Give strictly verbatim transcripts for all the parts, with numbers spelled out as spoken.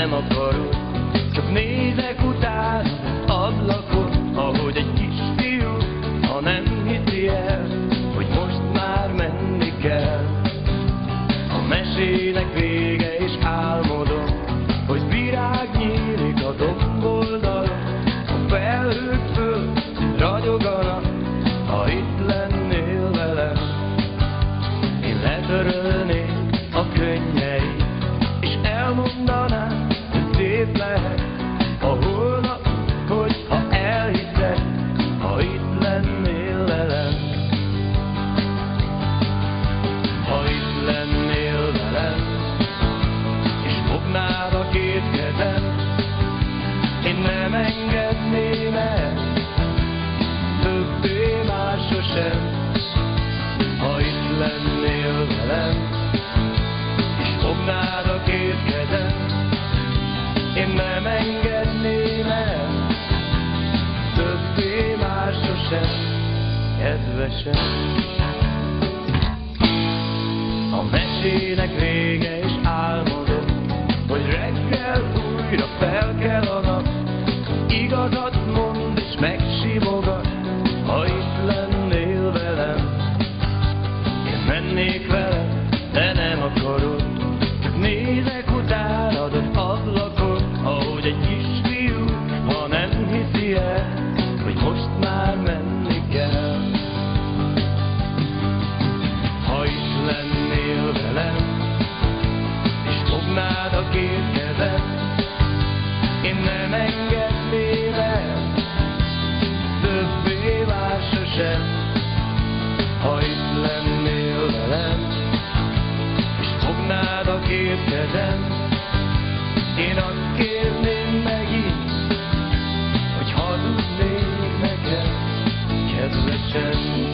nem akarod. Csak nézek utána ablakon, ahogy egy kisfiú, ha nem hiszi el, hogy most már menni kell. A mesének vége, és álmodom, hogy virág nyílik a domboldalon. A felhők föl ragyoganak, ha itt lennél velem. Én letörölnék a könnyeit, és elmondanám, hogy szép lehet a holnap, hogyha elhiszed, ha itt lennél velem. Ha itt lennél velem, és fognád a két kezem, én nem engedném el, többé már sosem. Ha itt lennél velem, és fognád a két kezem, én nem engedném el, többé már sosem, kedvesem. A mesének vége, és álmodom, hogy reggel újra fel kell a nap. Igazat mond, és megsimogat, ha itt lennél velem. Én mennék veled, de nem akarod. Csak nézek utánad az ablakon, ahogy egy kisfiú, ha nem hiszi el, hogy most már menni kell. Ha itt lennél velem, és fognád a két kezem, én nem engedném el, többé már sosem. Ha itt lennél velem, és fognád a két kezem, én azt kérném megint, hogy hazudnék nekem, kedvesem.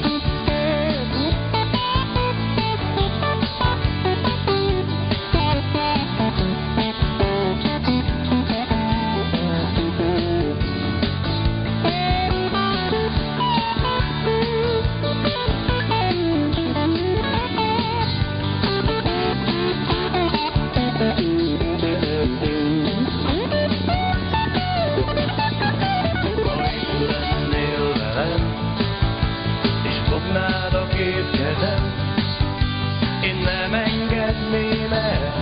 Fognád a két kezem, én nem engedném el,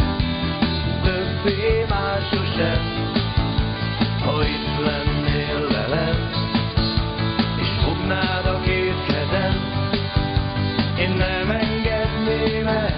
többé már sosem. Ha itt lennél velem, és fognád a két kezem, én nem engedném el,